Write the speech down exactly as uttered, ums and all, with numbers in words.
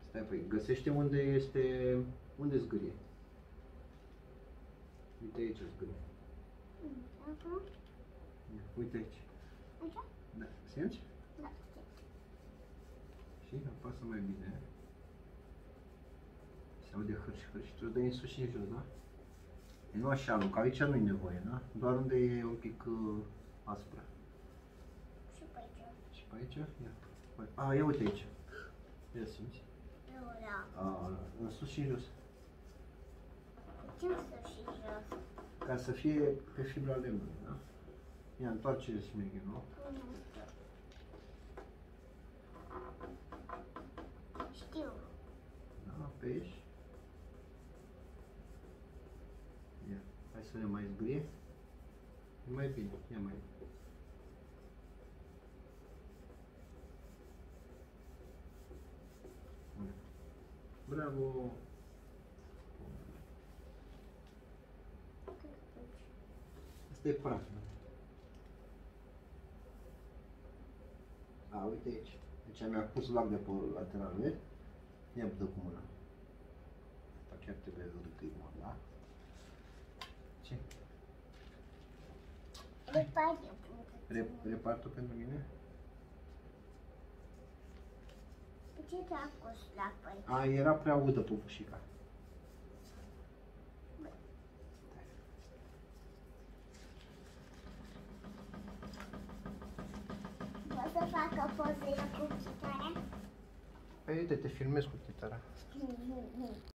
Stai, păi, găsește unde este, unde zgârie. Uite aici zgârie. Acum? Uite aici. Așa? Da, simți? Da. Și apasă mai bine. Se aude hârși, hârși. Tu dai în sus și în jos, da? E nu așa, Luca, aici nu-i nevoie, da? Doar unde e un pic uh, aspră. Și pe aici. Și pe aici? Ia. A, ia uite aici. Ia simți? Eu la. A, în sus și în jos. Ce să și jos? Ca să fie pe fibra lemnului, da? Ia, întoarce smeghinul. Știu. Da, pe aici. Ia, hai să ne mai zgârie. E mai bine, ia mai bine. Bravo! Asta e praf. A, uite aici. Deci mi-a pus lac de pe lateral, vezi? Ia dă cu mâna. Asta chiar trebuie râcâi, mă, da? Ce? Repar eu. Rep Repar-tu pentru mine? De ce te-a pus la păi? A, era prea udă pupușica. Poți să facă pozele cu chitarea? Păi uite, te filmez cu chitara.